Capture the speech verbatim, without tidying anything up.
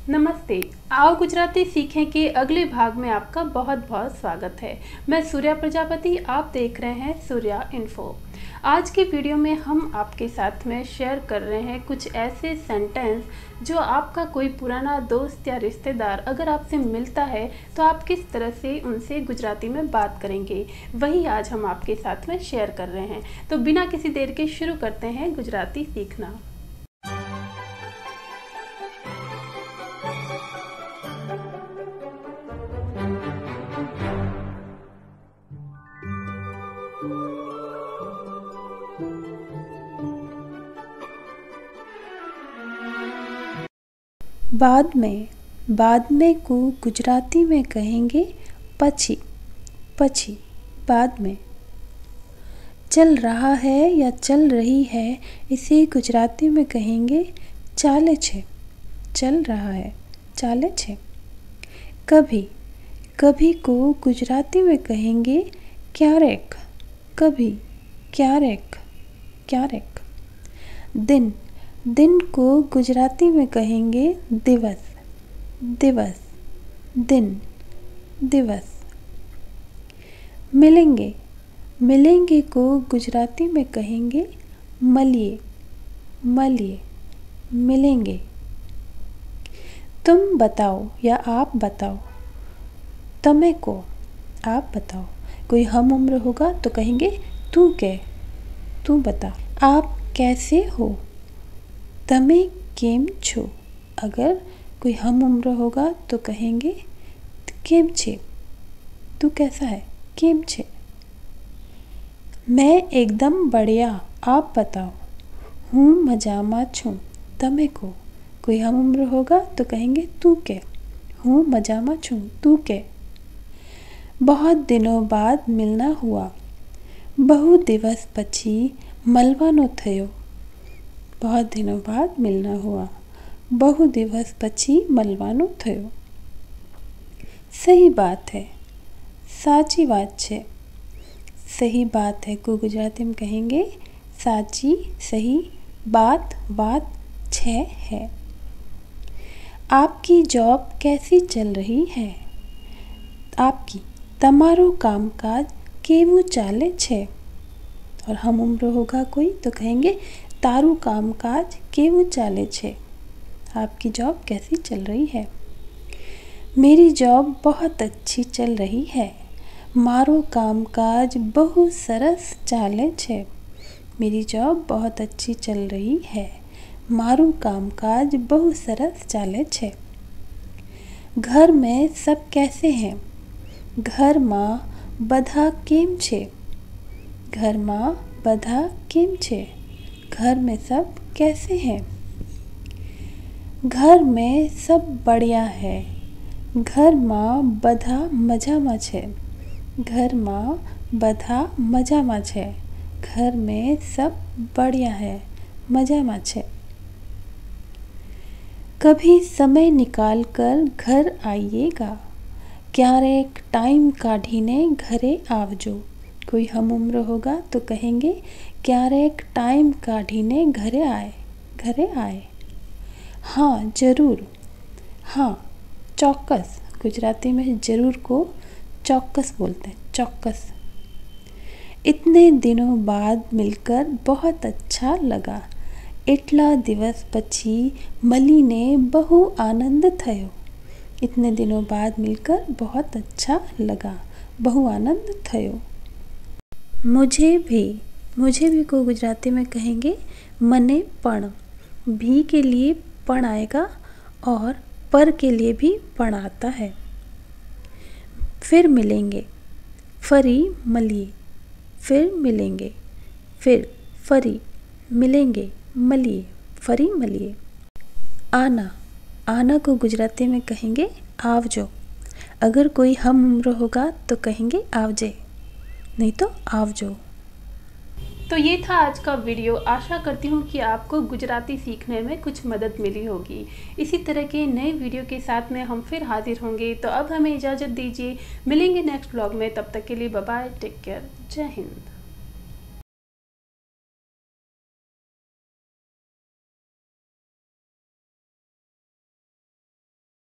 नमस्ते। आओ गुजराती सीखें के अगले भाग में आपका बहुत बहुत स्वागत है। मैं सूर्या प्रजापति, आप देख रहे हैं सूर्या इन्फो। आज की वीडियो में हम आपके साथ में शेयर कर रहे हैं कुछ ऐसे सेंटेंस जो आपका कोई पुराना दोस्त या रिश्तेदार अगर आपसे मिलता है तो आप किस तरह से उनसे गुजराती में बात करेंगे, वही आज हम आपके साथ में शेयर कर रहे हैं। तो बिना किसी देर के शुरू करते हैं गुजराती सीखना। बाद में बाद में को गुजराती में कहेंगे पछी पछी बाद में। चल रहा है या चल रही है इसे गुजराती में कहेंगे चाले छे चल रहा है चाले छे। कभी कभी को गुजराती में कहेंगे क्यारेक कभी क्यारेक क्यारेक। दिन दिन को गुजराती में कहेंगे दिवस दिवस दिन दिवस। मिलेंगे मिलेंगे को गुजराती में कहेंगे मलिए मलिए मिलेंगे। तुम बताओ या आप बताओ, तमे को आप बताओ। कोई हम उम्र होगा तो कहेंगे तू के तू बता। आप कैसे हो, तमे केम छो। अगर कोई हम उम्र होगा तो कहेंगे केम छे तू कैसा है, केम छे। मैं एकदम बढ़िया, आप बताओ। हूँ मजामा छूँ, तमे को। कोई हम उम्र होगा तो कहेंगे तू के हूँ मजामा छूँ तू के। बहुत दिनों बाद मिलना हुआ, बहु दिवस पछी मलवानो थयो। बहुत दिनों बाद मिलना हुआ, बहु दिवस पछी मलवानो थयो। सही बात है, साची बात छे। सही बात है को गुजराती में कहेंगे साची सही बात बात छे है। आपकी जॉब कैसी चल रही है, आपकी तमारो कामकाज केवू चाले छे। और हम उम्र होगा कोई तो कहेंगे तारू कामकाज केवू चाले छे, आपकी जॉब कैसी चल रही है। मेरी जॉब बहुत अच्छी चल रही है, मारो कामकाज बहु सरस चाले छे। मेरी जॉब बहुत अच्छी चल रही है, मारू कामकाज बहु सरस चाले छे। घर में सब कैसे हैं, घर मां बधा केम छे। घर मां बधा केम छे, घर में सब कैसे हैं। घर में सब बढ़िया है, घर मां बधा मजामा छे। घर मां बधा मजामा छे, घर में सब बढ़िया है मजामा छे। कभी समय निकाल कर घर आइएगा, क्यारेक टाइम काढ़ीने घरे आवजो। कोई हम उम्र होगा तो कहेंगे क्यारेक टाइम काढ़ीने घरे आए घरे आए। हाँ ज़रूर, हाँ चौक्कस। गुजराती में ज़रूर को चौक्कस बोलते हैं, चौक्कस। इतने दिनों बाद मिलकर बहुत अच्छा लगा, एटला दिवस पछी मलीने बहु आनंद थयो। इतने दिनों बाद मिलकर बहुत अच्छा लगा, बहु आनंद थयो। मुझे भी मुझे भी को गुजराती में कहेंगे मने पण। भी के लिए पण आएगा और पर के लिए भी पण आता है। फिर मिलेंगे, फरी मलिए, फिर मिलेंगे, फिर फरी मिलेंगे मलिए, फरी मलिए। आना आना को गुजराती में कहेंगे आवजो। अगर कोई हम उम्र होगा तो कहेंगे आवजे, नहीं तो आवजो। तो ये था आज का वीडियो। आशा करती हूँ कि आपको गुजराती सीखने में कुछ मदद मिली होगी। इसी तरह के नए वीडियो के साथ में हम फिर हाजिर होंगे। तो अब हमें इजाज़त दीजिए, मिलेंगे नेक्स्ट ब्लॉग में। तब तक के लिए बाय बाय, टेक केयर, जय हिंद।